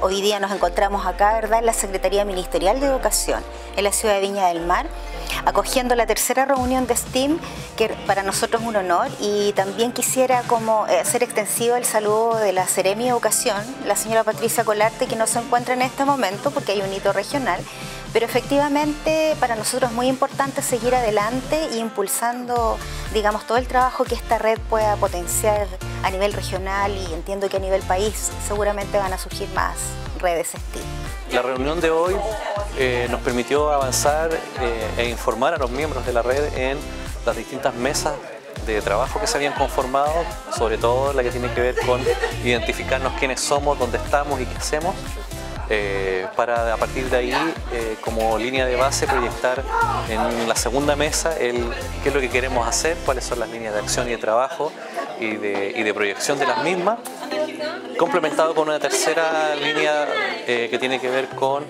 Hoy día nos encontramos acá, ¿verdad?, en la Secretaría Ministerial de Educación, en la ciudad de Viña del Mar, acogiendo la tercera reunión de STEAM, que para nosotros es un honor, y también quisiera hacer extensivo el saludo de la Seremi de Educación, la señora Patricia Colarte, que no se encuentra en este momento porque hay un hito regional, pero efectivamente para nosotros es muy importante seguir adelante e impulsando, digamos, todo el trabajo que esta red pueda potenciar a nivel regional, y entiendo que a nivel país seguramente van a surgir más redes STEAM. La reunión de hoy nos permitió avanzar e informar a los miembros de la red en las distintas mesas de trabajo que se habían conformado, sobre todo la que tiene que ver con identificarnos quiénes somos, dónde estamos y qué hacemos, para a partir de ahí, como línea de base, proyectar en la segunda mesa qué es lo que queremos hacer, cuáles son las líneas de acción y de trabajo y de proyección de las mismas, complementado con una tercera línea que tiene que ver con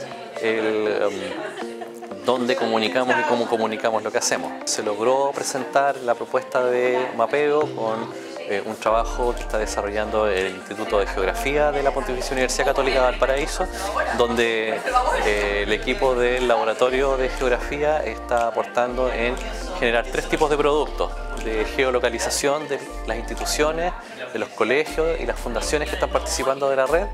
dónde comunicamos y cómo comunicamos lo que hacemos. Se logró presentar la propuesta de mapeo con un trabajo que está desarrollando el Instituto de Geografía de la Pontificia Universidad Católica de Valparaíso, donde el equipo del Laboratorio de Geografía está aportando en generar 3 tipos de productos: de geolocalización de las instituciones, de los colegios y las fundaciones que están participando de la red,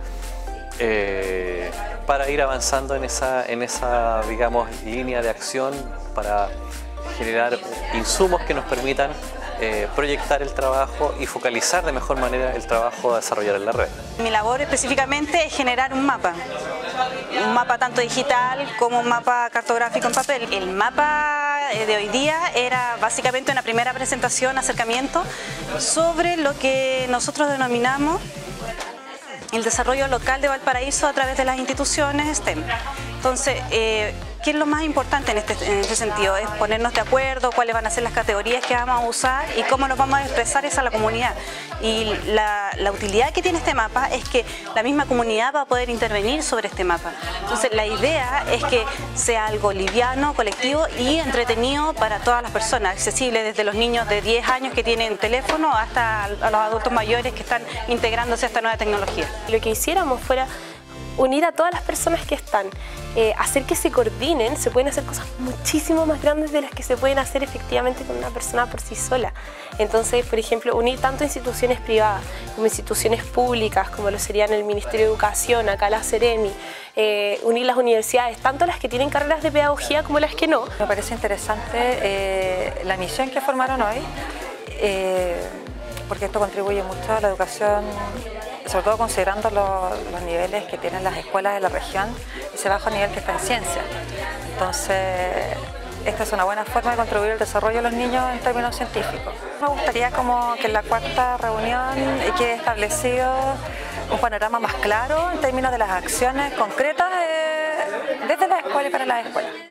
para ir avanzando en esa, digamos, línea de acción para generar insumos que nos permitan proyectar el trabajo y focalizar de mejor manera el trabajo a desarrollar en la red. Mi labor específicamente es generar un mapa tanto digital como un mapa cartográfico en papel. El mapa de hoy día era básicamente una primera presentación, acercamiento sobre lo que nosotros denominamos el desarrollo local de Valparaíso a través de las instituciones STEM. Entonces, ¿qué es lo más importante en este sentido? Es ponernos de acuerdo cuáles van a ser las categorías que vamos a usar y cómo nos vamos a expresar eso a la comunidad. Y la utilidad que tiene este mapa es que la misma comunidad va a poder intervenir sobre este mapa. Entonces, la idea es que sea algo liviano, colectivo y entretenido para todas las personas, accesible desde los niños de 10 años que tienen teléfono hasta a los adultos mayores que están integrándose a esta nueva tecnología. Lo que hiciéramos fuera unir a todas las personas que están, hacer que se coordinen. Se pueden hacer cosas muchísimo más grandes de las que se pueden hacer efectivamente con una persona por sí sola. Entonces, por ejemplo, unir tanto instituciones privadas como instituciones públicas, como lo serían el Ministerio de Educación, acá la Seremi, unir las universidades, tanto las que tienen carreras de pedagogía como las que no. Me parece interesante la misión que formaron hoy, porque esto contribuye mucho a la educación, sobre todo considerando los niveles que tienen las escuelas de la región, ese bajo nivel que está en ciencia. Entonces, esta es una buena forma de contribuir al desarrollo de los niños en términos científicos. Me gustaría que en la cuarta reunión quede establecido un panorama más claro en términos de las acciones concretas desde la escuela y para las escuelas.